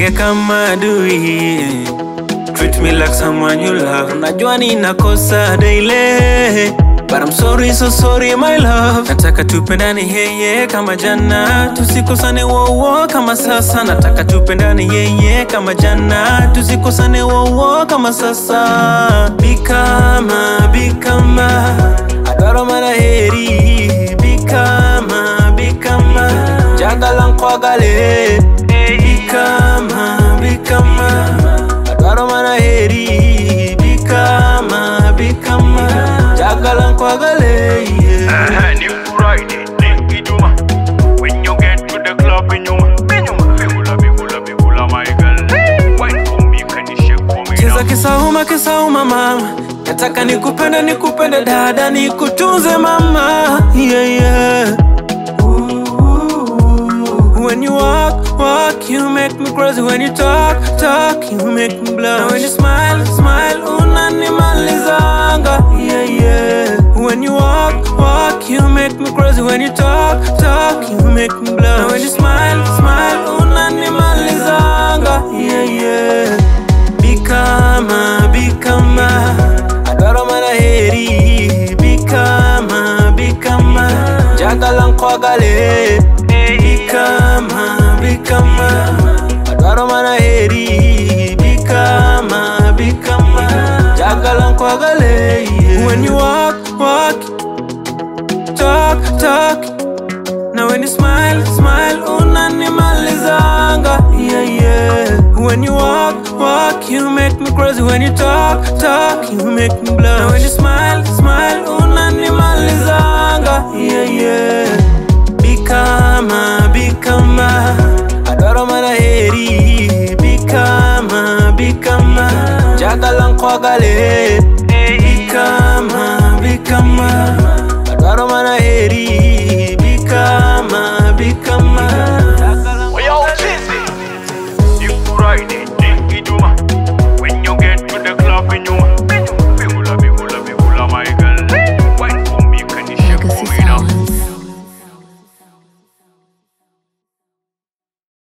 Usinitenge kama adui, treat me like someone you love. Najua ninakosa daily, but I'm sorry, so sorry my love. Nataka tupendane yeye kama jana, tusikosane wowo kama sasa. Nataka tupendane yeye kama jana, tusikosane wowo kama sasa. Bikama adoro mana heri. Bikama jagalan kwagale. Bikama adoro mana heri. Bikama jagalan kwagale. When you get to the club, bigula, my girl. Wine for me, can you shake for me? Cheza kisauma mama. Nataka nikupende dada, nikutunze mama. Yeah. When you walk, you make me crazy. When you talk, you make me blush. When you smile, unanimalizanga. Yeah. When you walk, you make me crazy. When you talk, you make me blush. When you smile, unanimalizanga. Yeah. Bikama adoro mana heri. Bikama jagalan kwagale. Bikama adoro mana heri. Bikama jagalan kwagale. When you walk, talk. Now when you smile, unanimalizanga. Yeah. When you walk, you make me crazy. When you talk, you make me blush. Now when you smile, unanimalizanga. Yeah. Bikama adoro mana heri. Bikama jagalan kwagale.